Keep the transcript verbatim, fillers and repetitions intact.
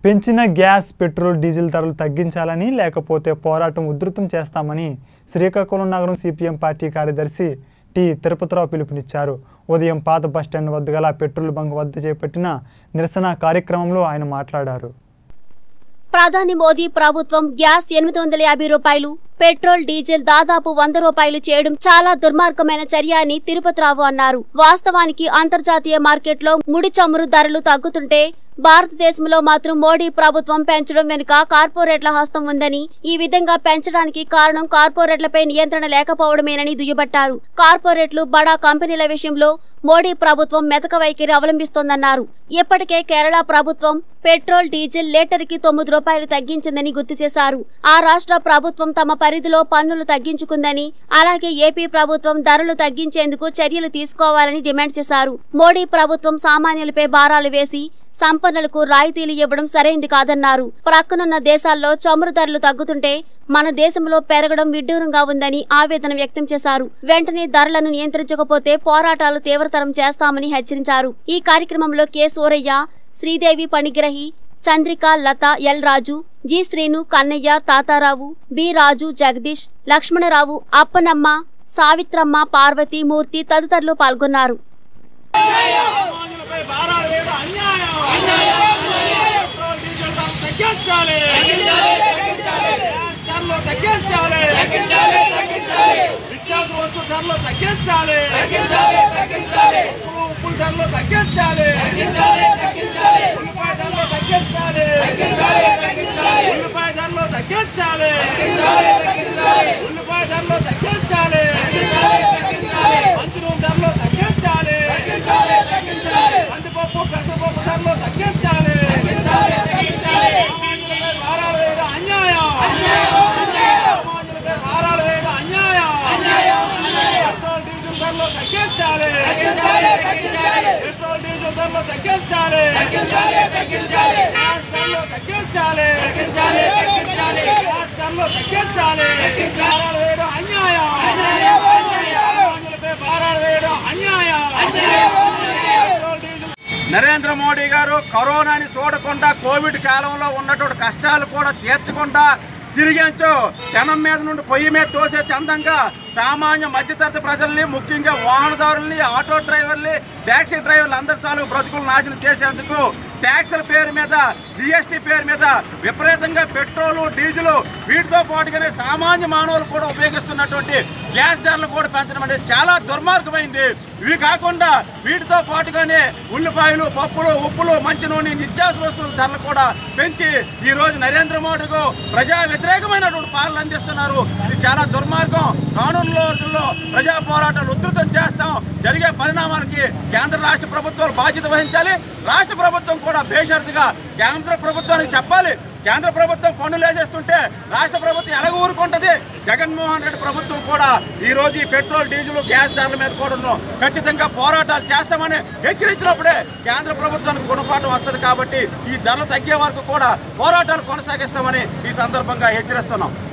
పెంచిన gas petrol diesel ధరలు తగ్గించాలని లేకపోతే పోరాటం ఉధృతం చేస్తామని శ్రీకాకుళం నగరం సిపిఎం పార్టీ కార్యదర్శి టి తిరుపతిరావు పిలుపునిచ్చారు. ఉదయం పాత బస్టాండ్ వద్ద గల పెట్రోల్ బంక్ వద్ద చేపట్టిన నిరసన కార్యక్రమంలో ఆయన మాట్లాడారు. ప్రధాని మోదీ ప్రభుత్వం గ్యాస్ ఎనిమిది వందల యాభై రూపాయలు, పెట్రోల్ డీజిల్ దాదాపు వంద రూపాయలు చేయడం చాలా దుర్మార్గమైన చర్య అని తిరుపతిరావు అన్నారు. వాస్తవానికి అంతర్జాతీయ మార్కెట్లో ముడి చమురు ధరలు తగ్గుతుంటే భారతదేశంలో మాత్రం మోడీ ప్రభుత్వం పెంచడం వెనుక కార్పొరేట్ల హస్తం ఉందని, ఈ విధంగా పెంచడానికి కారణం కార్పొరేట్లపై నియంత్రణ లేకపోవడమేనని దుయ్యబట్టారు. కార్పొరేట్లు బడా కంపెనీల విషయంలో మోడీ ప్రభుత్వం మెతక వైఖరి అవలంబిస్తోందన్నారు. ఇప్పటికే కేరళ ప్రభుత్వం పెట్రోల్ డీజిల్ లీటర్కి తొమ్మిది రూపాయలు తగ్గించిందని గుర్తు చేశారు. ఆ రాష్ట్ర ప్రభుత్వం తమ పరిధిలో పన్నులు తగ్గించుకుందని, అలాగే ఏపీ ప్రభుత్వం ధరలు తగ్గించేందుకు చర్యలు తీసుకోవాలని డిమాండ్ చేశారు. మోడీ ప్రభుత్వం సామాన్యులపై భారాలు వేసి సంపన్నులకు రాయితీలు ఇవ్వడం సరైంది కాదన్నారు. ప్రక్కనున్న దేశాల్లో చమురు ధరలు తగ్గుతుంటే మన దేశంలో పెరగడం విడ్డూరంగా ఉందని ఆవేదన వ్యక్తం చేశారు. వెంటనే ధరలను నియంత్రించకపోతే పోరాటాలు తీవ్రతరం చేస్తామని హెచ్చరించారు. ఈ కార్యక్రమంలో K Suraiah, Sridevi Panigrahi, Chandrika, Latha, L Raju, G Srinu, Kannaiah, Tatarao, B Raju, Jagadish, Lakshmanarao, Appanamma, Savitramma, Parvathi, Murthy తదితరులు పాల్గొన్నారు. నరేంద్ర మోడీ గారు కరోనాని చూడకుండా కోవిడ్ కాలంలో ఉన్నటువంటి కష్టాలు కూడా తీర్చకుండా తిరిగించు జనం మీద నుండి పొయ్యి మీద తోసే చందంగా సామాన్య మధ్యతరగతి ప్రజల్ని, ముఖ్యంగా వాహనదారుల్ని, ఆటో డ్రైవర్ని, ట్యాక్సీ డ్రైవర్లు అందరి తాలూకు బ్రతుకులు నాశనం చేసేందుకు ట్యాక్సుల పేరు మీద, జిఎస్టీ పేరు మీద విపరీతంగా పెట్రోలు, డీజిల్ వీటితో పాటుగానే సామాన్య మానవులు కూడా ఉపయోగిస్తున్నటువంటి గ్యాస్ ధరలు కూడా పెంచడం అనేది చాలా దుర్మార్గమైంది. ఇవి కాకుండా వీటితో పాటుగానే ఉల్లిపాయలు, పప్పులు, ఉప్పులు, మంచి నూనె, నిత్యావసర వస్తువుల ధరలు కూడా పెంచి ఈ రోజు నరేంద్ర మోడీకు ప్రజా వ్యతిరేకమైనటువంటి పాలన అందిస్తున్నారు. ఇది చాలా దుర్మార్గం. రానున్న రోజుల్లో ప్రజా పోరాటాలు ఉధృతం చేస్తాం. జరిగే పరిణామానికి కేంద్ర రాష్ట్ర ప్రభుత్వాలు బాధ్యత వహించాలి. రాష్ట్ర ప్రభుత్వం కూడా బేషరతుగా కేంద్ర ప్రభుత్వానికి చెప్పాలి. కేంద్ర ప్రభుత్వం పన్నులు వేసేస్తుంటే రాష్ట్ర ప్రభుత్వం ఎలాగ ఊరుకుంటుంది? జగన్మోహన్ రెడ్డి ప్రభుత్వం కూడా ఈ రోజు ఈ పెట్రోల్, డీజిల్, గ్యాస్ ధరల మీద కూడా ఖచ్చితంగా పోరాటాలు చేస్తామని హెచ్చరించినప్పుడే కేంద్ర ప్రభుత్వానికి గుణపాఠం వస్తుంది. కాబట్టి ఈ ధరలు తగ్గే వరకు కూడా పోరాటాలు కొనసాగిస్తామని ఈ సందర్భంగా హెచ్చరిస్తున్నాం.